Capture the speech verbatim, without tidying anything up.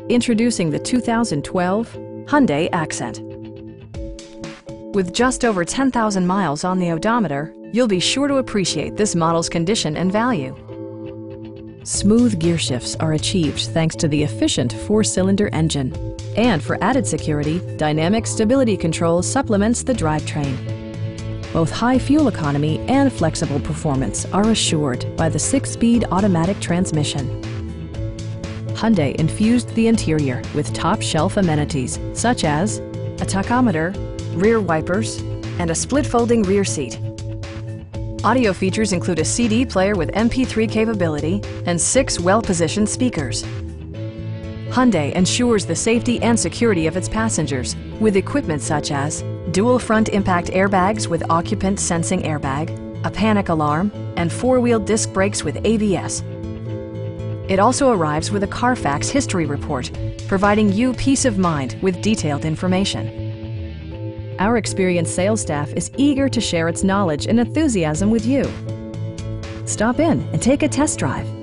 Introducing the two thousand twelve Hyundai Accent. With just over ten thousand miles on the odometer, you'll be sure to appreciate this model's condition and value. Smooth gear shifts are achieved thanks to the efficient four-cylinder engine. And for added security, Dynamic Stability Control supplements the drivetrain. Both high fuel economy and flexible performance are assured by the six-speed automatic transmission. Hyundai infused the interior with top-shelf amenities such as a tachometer, rear wipers, and a split-folding rear seat. Audio features include a C D player with M P three capability and six well-positioned speakers. Hyundai ensures the safety and security of its passengers with equipment such as dual front impact airbags with occupant sensing airbag, a panic alarm, and four-wheel disc brakes with A B S. It also arrives with a Carfax history report, providing you peace of mind with detailed information. Our experienced sales staff is eager to share its knowledge and enthusiasm with you. Stop in and take a test drive.